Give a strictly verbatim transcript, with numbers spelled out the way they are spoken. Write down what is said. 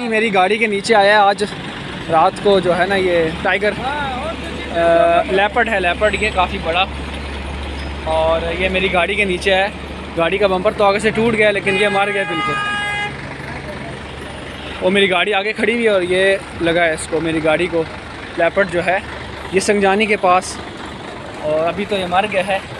जी मेरी गाड़ी के नीचे आया है आज रात को जो है ना ये टाइगर लेपर्ड है, लेपर्ड ये काफ़ी बड़ा, और ये मेरी गाड़ी के नीचे है। गाड़ी का बम्पर तो आगे से टूट गया लेकिन ये मर गया बिल्कुल। वो मेरी गाड़ी आगे खड़ी हुई है और ये लगा है इसको, मेरी गाड़ी को लेपर्ड जो है ये संजानी के पास, और अभी तो ये मर गया है।